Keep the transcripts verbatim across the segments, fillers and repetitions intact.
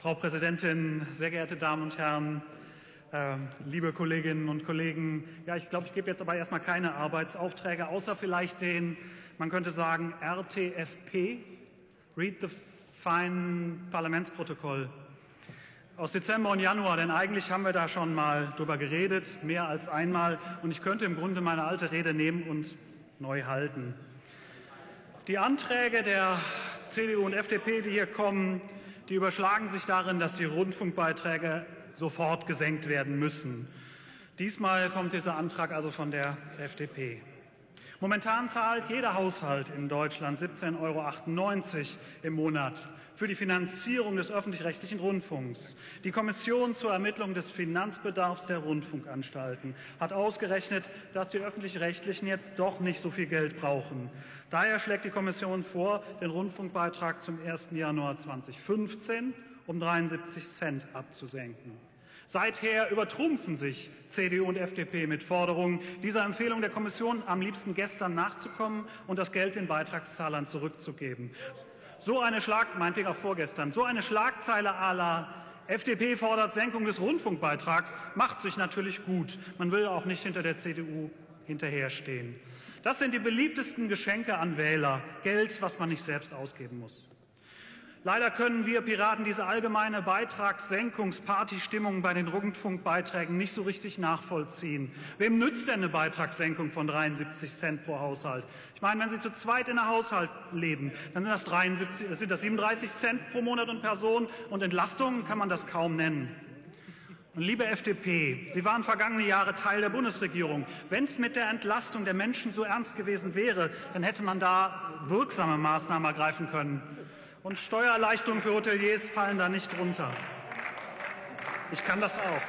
Frau Präsidentin, sehr geehrte Damen und Herren, äh, liebe Kolleginnen und Kollegen! Ja, ich glaube, ich gebe jetzt aber erstmal keine Arbeitsaufträge, außer vielleicht den, man könnte sagen, R T F P, Read the Fine Parlamentsprotokoll aus Dezember und Januar, denn eigentlich haben wir da schon mal drüber geredet, mehr als einmal, und ich könnte im Grunde meine alte Rede nehmen und neu halten. Die Anträge der C D U und F D P, die hier kommen, die überschlagen sich darin, dass die Rundfunkbeiträge sofort gesenkt werden müssen. Diesmal kommt dieser Antrag also von der F D P. Momentan zahlt jeder Haushalt in Deutschland siebzehn Euro achtundneunzig im Monat für die Finanzierung des öffentlich-rechtlichen Rundfunks. Die Kommission zur Ermittlung des Finanzbedarfs der Rundfunkanstalten hat ausgerechnet, dass die öffentlich-rechtlichen jetzt doch nicht so viel Geld brauchen. Daher schlägt die Kommission vor, den Rundfunkbeitrag zum ersten Januar zweitausendfünfzehn um dreiundsiebzig Cent abzusenken. Seither übertrumpfen sich C D U und F D P mit Forderungen, dieser Empfehlung der Kommission am liebsten gestern nachzukommen und das Geld den Beitragszahlern zurückzugeben. So eine Schlag, meinetwegen auch vorgestern, so eine Schlagzeile à la F D P fordert Senkung des Rundfunkbeitrags macht sich natürlich gut. Man will auch nicht hinter der C D U hinterherstehen. Das sind die beliebtesten Geschenke an Wähler, Geld, was man nicht selbst ausgeben muss. Leider können wir Piraten diese allgemeine Beitragssenkungspartystimmung bei den Rundfunkbeiträgen nicht so richtig nachvollziehen. Wem nützt denn eine Beitragssenkung von dreiundsiebzig Cent pro Haushalt? Ich meine, wenn Sie zu zweit in einem Haushalt leben, dann sind das, dreiundsiebzig, sind das siebenunddreißig Cent pro Monat und Person, und Entlastungen kann man das kaum nennen. Und liebe F D P, Sie waren vergangene Jahre Teil der Bundesregierung. Wenn es mit der Entlastung der Menschen so ernst gewesen wäre, dann hätte man da wirksame Maßnahmen ergreifen können. Und Steuererleichterungen für Hoteliers fallen da nicht drunter. Ich kann das auch.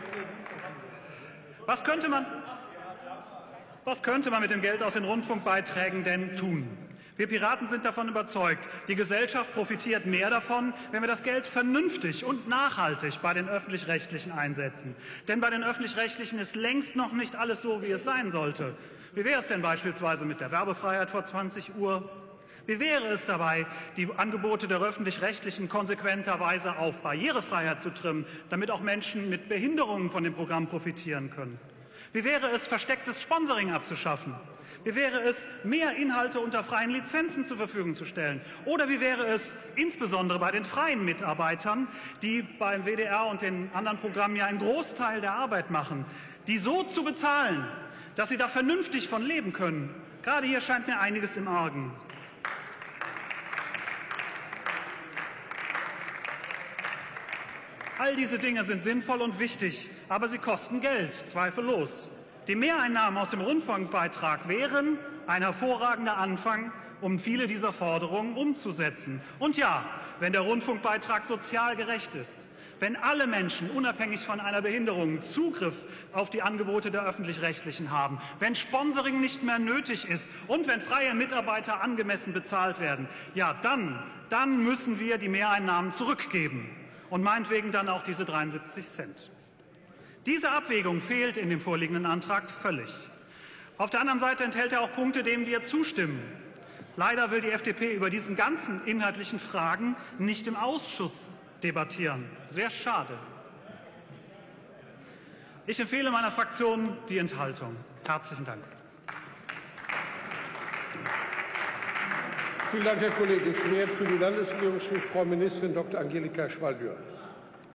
Was könnte man, was könnte man mit dem Geld aus den Rundfunkbeiträgen denn tun? Wir Piraten sind davon überzeugt, die Gesellschaft profitiert mehr davon, wenn wir das Geld vernünftig und nachhaltig bei den Öffentlich-Rechtlichen einsetzen. Denn bei den Öffentlich-Rechtlichen ist längst noch nicht alles so, wie es sein sollte. Wie wäre es denn beispielsweise mit der Werbefreiheit vor zwanzig Uhr? Wie wäre es dabei, die Angebote der Öffentlich-Rechtlichen konsequenterweise auf Barrierefreiheit zu trimmen, damit auch Menschen mit Behinderungen von dem Programm profitieren können? Wie wäre es, verstecktes Sponsoring abzuschaffen? Wie wäre es, mehr Inhalte unter freien Lizenzen zur Verfügung zu stellen? Oder wie wäre es, insbesondere bei den freien Mitarbeitern, die beim W D R und den anderen Programmen ja einen Großteil der Arbeit machen, die so zu bezahlen, dass sie da vernünftig von leben können? Gerade hier scheint mir einiges im Argen. All diese Dinge sind sinnvoll und wichtig, aber sie kosten Geld, zweifellos. Die Mehreinnahmen aus dem Rundfunkbeitrag wären ein hervorragender Anfang, um viele dieser Forderungen umzusetzen. Und ja, wenn der Rundfunkbeitrag sozial gerecht ist, wenn alle Menschen unabhängig von einer Behinderung Zugriff auf die Angebote der Öffentlich-Rechtlichen haben, wenn Sponsoring nicht mehr nötig ist und wenn freie Mitarbeiter angemessen bezahlt werden, ja, dann, dann müssen wir die Mehreinnahmen zurückgeben. Und meinetwegen dann auch diese dreiundsiebzig Cent. Diese Abwägung fehlt in dem vorliegenden Antrag völlig. Auf der anderen Seite enthält er auch Punkte, denen wir zustimmen. Leider will die F D P über diesen ganzen inhaltlichen Fragen nicht im Ausschuss debattieren. Sehr schade. Ich empfehle meiner Fraktion die Enthaltung. Herzlichen Dank. Vielen Dank, Herr Kollege Schmidt. Für die Landesregierung spricht Frau Ministerin Doktor Angelika Schwalbühr.